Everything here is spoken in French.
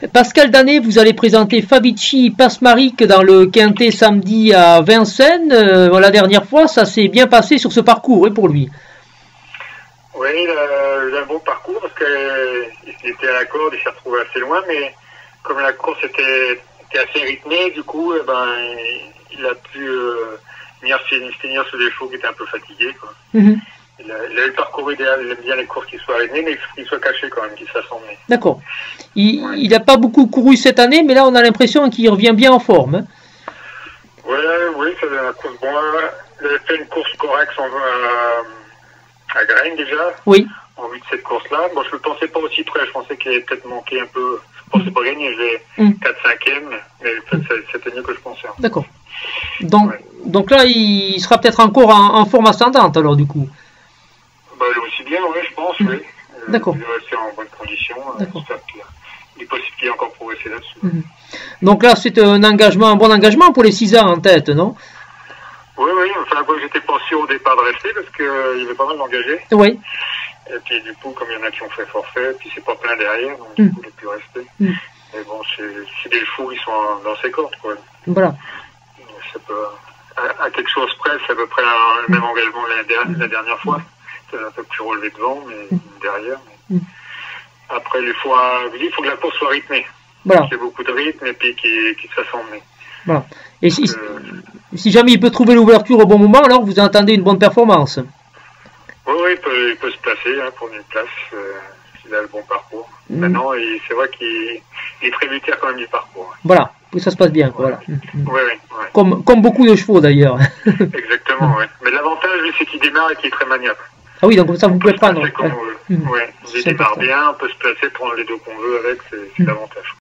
Pascal Danet, vous allez présenter Favici Pasmaric dans le Quintet samedi à Vincennes. La dernière fois, ça s'est bien passé sur ce parcours pour lui. Oui, il a eu un bon parcours parce qu'il était à la corde, il s'est retrouvé assez loin, mais comme la course était assez rythmée, du coup, il a pu finir sur des chevaux qui étaient un peu fatigués, quoi. Il a eu le parcours idéal, il aime bien les courses qui soient rythmées, mais qui soient cachées quand même, qui se fassent emmener. D'accord. Il n'a pas beaucoup couru cette année, mais là on a l'impression qu'il revient bien en forme. Hein. Oui, c'est la course. Bon, il avait fait une course correcte à Graines déjà. Oui. En vue de cette course-là. Bon, je ne le pensais pas aussi près, je pensais qu'il avait peut-être manqué un peu. Je pensais pas gagner, j'ai 4-5e, mais c'était mieux que je pensais. D'accord. Donc là, il sera peut-être encore en forme ascendante alors du coup. Il est aussi bien, oui, je pense, oui. D'accord. Il est resté en bonne condition. Il est possible qu'il ait encore progressé là-dessus. Donc là, c'est un bon engagement pour les 6 ans en tête, non? Oui, enfin, moi, j'étais pas sûr au départ de rester parce qu'il y avait pas mal d'engagés. Oui. Et puis, du coup, comme il y en a qui ont fait forfait, puis c'est pas plein derrière, donc du coup, il a pu rester. Mais bon, c'est des chevaux qui sont dans ses cordes, quoi. Voilà. Ça peut, à quelque chose près, c'est à peu près le même engagement la dernière fois. C'est un peu plus relevé devant, mais derrière. Après, il faut que la course soit rythmée. Voilà. Qu'il y ait beaucoup de rythme et puis qu'il se fasse emmener. Voilà. Et si jamais il peut trouver l'ouverture au bon moment, alors vous entendez une bonne performance. Oui, il peut se placer pour une place s'il a le bon parcours. Maintenant, c'est vrai qu'il est tributaire quand même du parcours. Voilà, que ça se passe bien. Voilà. Oui. Comme beaucoup de chevaux d'ailleurs. Exactement, oui. Mais l'avantage, lui, c'est qu'il démarre et qu'il est très maniable. Ah oui, donc comme ça vous pouvez prendre. Il démarre bien, on peut se placer, prendre les deux qu'on veut avec, c'est l'avantage.